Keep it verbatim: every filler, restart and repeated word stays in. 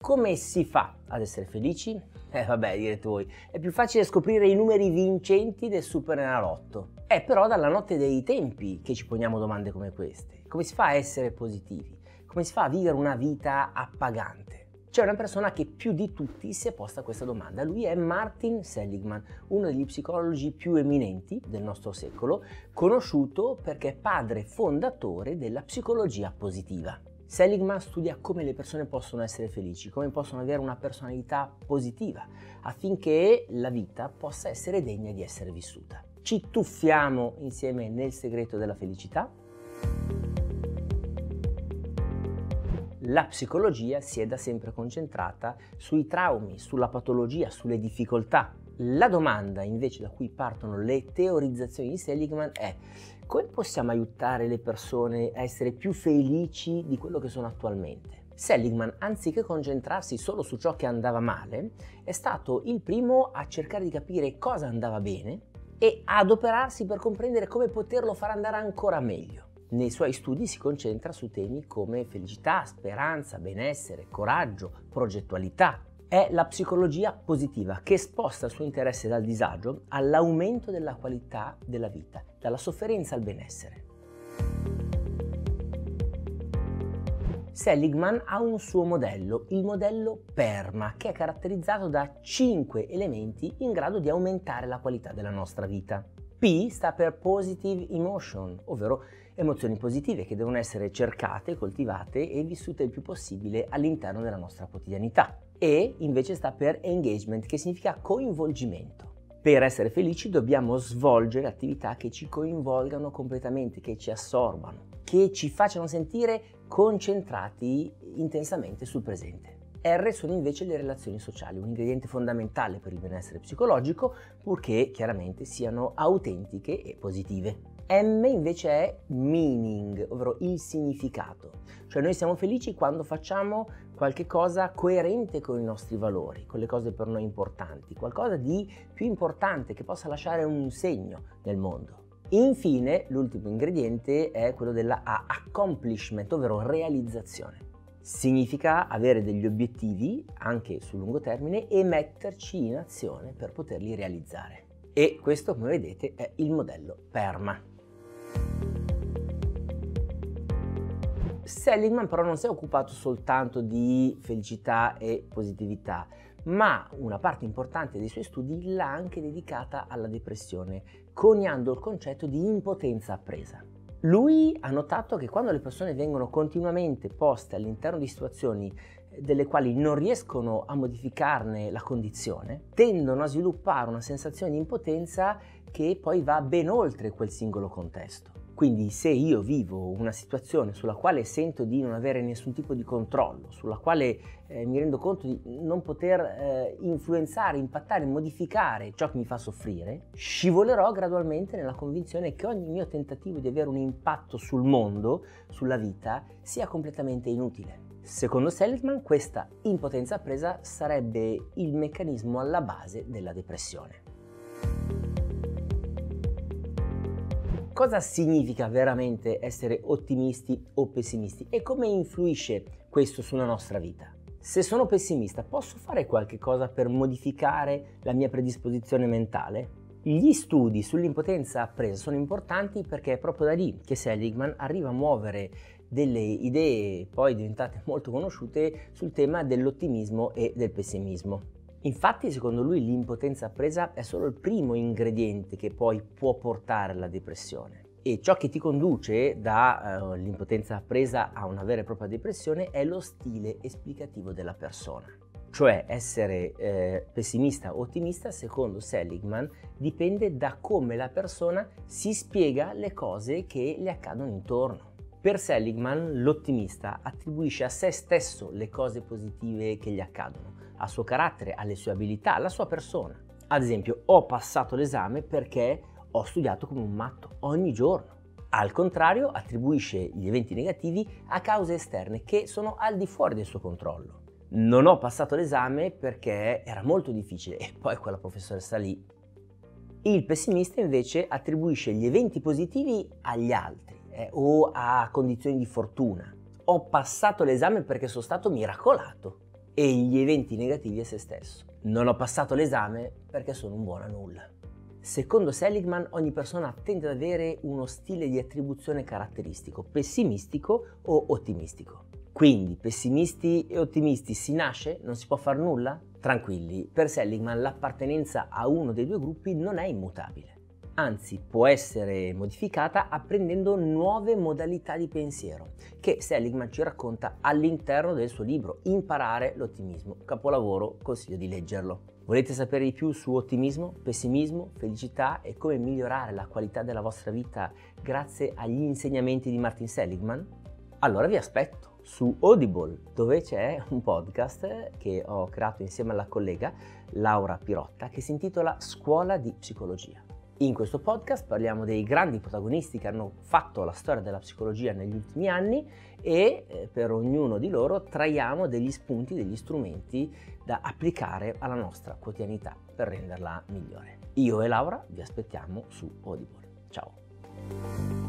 Come si fa ad essere felici? Eh vabbè, direte voi, è più facile scoprire i numeri vincenti del Superenalotto. È però dalla notte dei tempi che ci poniamo domande come queste. Come si fa a essere positivi? Come si fa a vivere una vita appagante? C'è una persona che più di tutti si è posta questa domanda. Lui è Martin Seligman, uno degli psicologi più eminenti del nostro secolo, conosciuto perché è padre fondatore della psicologia positiva. Seligman studia come le persone possono essere felici, come possono avere una personalità positiva, affinché la vita possa essere degna di essere vissuta. Ci tuffiamo insieme nel segreto della felicità? La psicologia si è da sempre concentrata sui traumi, sulla patologia, sulle difficoltà. La domanda invece da cui partono le teorizzazioni di Seligman è: come possiamo aiutare le persone a essere più felici di quello che sono attualmente? Seligman, anziché concentrarsi solo su ciò che andava male, è stato il primo a cercare di capire cosa andava bene e a adoperarsi per comprendere come poterlo far andare ancora meglio. Nei suoi studi si concentra su temi come felicità, speranza, benessere, coraggio, progettualità. È la psicologia positiva che sposta il suo interesse dal disagio all'aumento della qualità della vita, dalla sofferenza al benessere. Seligman ha un suo modello, il modello PERMA, che è caratterizzato da cinque elementi in grado di aumentare la qualità della nostra vita. P sta per Positive Emotion, ovvero emozioni positive che devono essere cercate, coltivate e vissute il più possibile all'interno della nostra quotidianità. E invece sta per Engagement, che significa coinvolgimento. Per essere felici dobbiamo svolgere attività che ci coinvolgano completamente, che ci assorbano, che ci facciano sentire concentrati intensamente sul presente. R sono invece le relazioni sociali, un ingrediente fondamentale per il benessere psicologico, purché chiaramente siano autentiche e positive. M invece è meaning, ovvero il significato, cioè noi siamo felici quando facciamo qualche cosa coerente con i nostri valori, con le cose per noi importanti, qualcosa di più importante che possa lasciare un segno nel mondo. Infine, l'ultimo ingrediente è quello della A, accomplishment, ovvero realizzazione. Significa avere degli obiettivi anche sul lungo termine e metterci in azione per poterli realizzare. E questo, come vedete, è il modello PERMA. Seligman però non si è occupato soltanto di felicità e positività, ma una parte importante dei suoi studi l'ha anche dedicata alla depressione, coniando il concetto di impotenza appresa. Lui ha notato che quando le persone vengono continuamente poste all'interno di situazioni delle quali non riescono a modificarne la condizione, tendono a sviluppare una sensazione di impotenza che poi va ben oltre quel singolo contesto. Quindi se io vivo una situazione sulla quale sento di non avere nessun tipo di controllo, sulla quale eh, mi rendo conto di non poter eh, influenzare, impattare, modificare ciò che mi fa soffrire, scivolerò gradualmente nella convinzione che ogni mio tentativo di avere un impatto sul mondo, sulla vita, sia completamente inutile. Secondo Seligman, questa impotenza appresa sarebbe il meccanismo alla base della depressione. Cosa significa veramente essere ottimisti o pessimisti e come influisce questo sulla nostra vita? Se sono pessimista, posso fare qualche cosa per modificare la mia predisposizione mentale? Gli studi sull'impotenza appresa sono importanti perché è proprio da lì che Seligman arriva a muovere delle idee poi diventate molto conosciute sul tema dell'ottimismo e del pessimismo. Infatti, secondo lui, l'impotenza appresa è solo il primo ingrediente che poi può portare alla depressione. E ciò che ti conduce dall'impotenza uh, appresa a una vera e propria depressione è lo stile esplicativo della persona. Cioè essere eh, pessimista o ottimista, secondo Seligman, dipende da come la persona si spiega le cose che le accadono intorno. Per Seligman, l'ottimista attribuisce a se stesso le cose positive che gli accadono, al suo carattere, alle sue abilità, alla sua persona. Ad esempio, ho passato l'esame perché ho studiato come un matto ogni giorno. Al contrario, attribuisce gli eventi negativi a cause esterne che sono al di fuori del suo controllo. Non ho passato l'esame perché era molto difficile e poi quella professoressa lì. Il pessimista invece attribuisce gli eventi positivi agli altri eh, o a condizioni di fortuna. Ho passato l'esame perché sono stato miracolato. e gli eventi negativi a se stesso. Non ho passato l'esame perché sono un buono a nulla. Secondo Seligman, ogni persona tende ad avere uno stile di attribuzione caratteristico, pessimistico o ottimistico. Quindi, pessimisti e ottimisti si nasce? Non si può far nulla? Tranquilli, per Seligman l'appartenenza a uno dei due gruppi non è immutabile. Anzi, può essere modificata apprendendo nuove modalità di pensiero, che Seligman ci racconta all'interno del suo libro Imparare l'ottimismo. Capolavoro, consiglio di leggerlo. Volete sapere di più su ottimismo, pessimismo, felicità e come migliorare la qualità della vostra vita grazie agli insegnamenti di Martin Seligman? Allora vi aspetto su Audible, dove c'è un podcast che ho creato insieme alla collega Laura Pirotta che si intitola Scuola di Psicologia. In questo podcast parliamo dei grandi protagonisti che hanno fatto la storia della psicologia negli ultimi anni e eh, per ognuno di loro traiamo degli spunti, degli strumenti da applicare alla nostra quotidianità per renderla migliore. Io e Laura vi aspettiamo su Audible. Ciao!